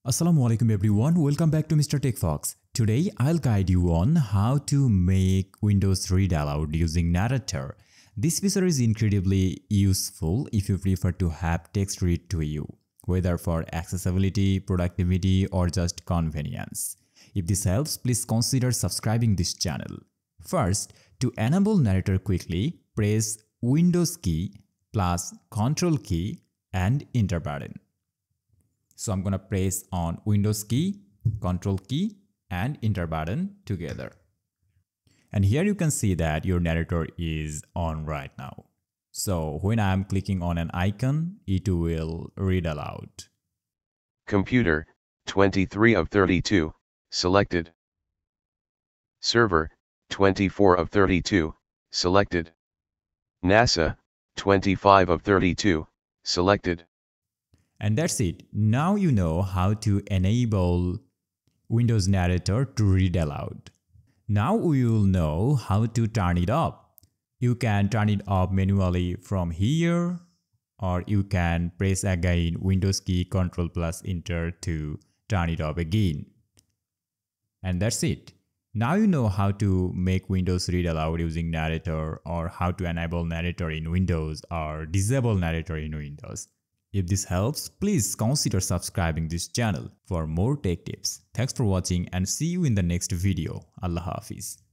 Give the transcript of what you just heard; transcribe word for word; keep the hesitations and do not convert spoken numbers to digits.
Assalamualaikum everyone, welcome back to Mister TECHFOX. Today I'll guide you on how to make Windows read aloud using Narrator. This feature is incredibly useful if you prefer to have text read to you, whether for accessibility, productivity or just convenience. If this helps, please consider subscribing this channel. First, to enable Narrator quickly, press Windows key plus Control key and Enter button. So I'm going to press on Windows key, Control key and Enter button together. And here you can see that your narrator is on right now. So when I'm clicking on an icon, it will read aloud. Computer, twenty-three of thirty-two, selected. Server, twenty-four of thirty-two, selected. NASA, twenty-five of thirty-two, selected. And that's it. Now you know how to enable Windows Narrator to read aloud. Now we will know how to turn it off. You can turn it off manually from here, or you can press again Windows key Control plus Enter to turn it off again. And that's it. Now you know how to make Windows read aloud using Narrator, or how to enable Narrator in Windows or disable Narrator in Windows. If this helps, please consider subscribing this channel for more tech tips. Thanks for watching and see you in the next video. Allah Hafiz.